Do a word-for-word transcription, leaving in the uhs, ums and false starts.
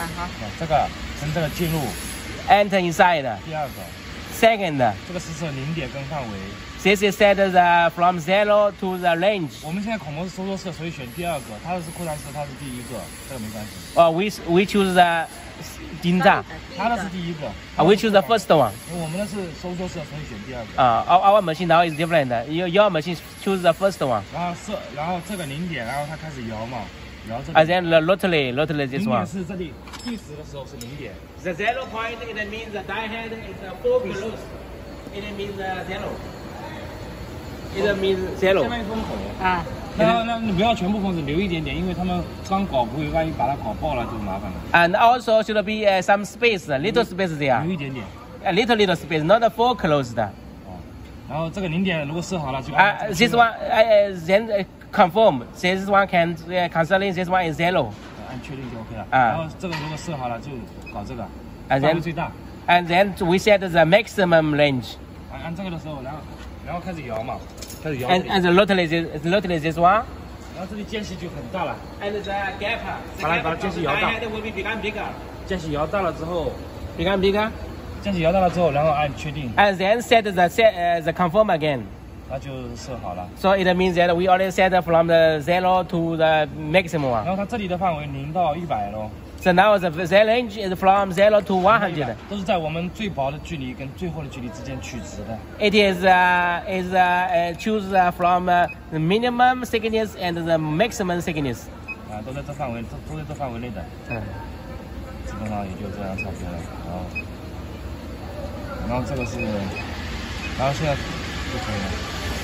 好。 这个从这个进入 Enter inside. 第二个， Second, 这个是设零点跟范围。 this is set the from zero to the range. 我们现在孔模是收缩式，所以选第二个。它是扩散式，它是第一个，这个没关系。 Uh, we we choose the 金炸。 它的是第一个。 Uh, we choose the first one. 我们的是收缩式，所以选第二个。 Uh, our, our machine now is different. Your, your machine choose the first one. 然后设，然后这个零点，然后它开始摇嘛，摇这 And 里。 then the rotary, rotary 零 this 点 one. 是这里计时的时候是零点。 The zero point it means the die head is the four close. It means uh, zero. It means 相 zero. 当于封口。 啊。 那那你不要全部封死，留一点点，因为他们刚搞不会，万一把它搞爆了就麻烦了。 And also should be uh, some space, a little space 留 there. 一点点。 A little little space, not the four closed. 哦。然后这个零点如果设好了就按。 Uh, this one uh, then uh, confirm. This one can uh, canceling. This one is zero. 按确定就 OK 了。 啊然后这个如果设好了就搞这个， And 范围 then 最大。 and then we set the maximum range. 按按这个的时候，然后然后开始摇嘛，开始摇。 And and the rotary is rotary this one. 然后这里间隙就很大了。 And the gap. The 把它把 gap 间 from 隙 the 摇 die 大。 head will be become bigger. 间隙摇大了之后， Become bigger. 间隙摇大了之后，然后按确定， And then set the set uh, the confirm again. 那就设好了。 So it means that we already set from the zero to the maximum 然 one. 后它这里的范围零到一百咯。 So now the, the range is from zero to one hundred. 都是在我们最薄的距离跟最厚的距离之间取值的。 It is uh, is uh, uh, choose uh, from uh, the minimum thickness and the maximum thickness. 啊，都在这范围，都都在这范围内的， 嗯基本上也就这样差不多了。然后，然后这个是，然后现在就可以了。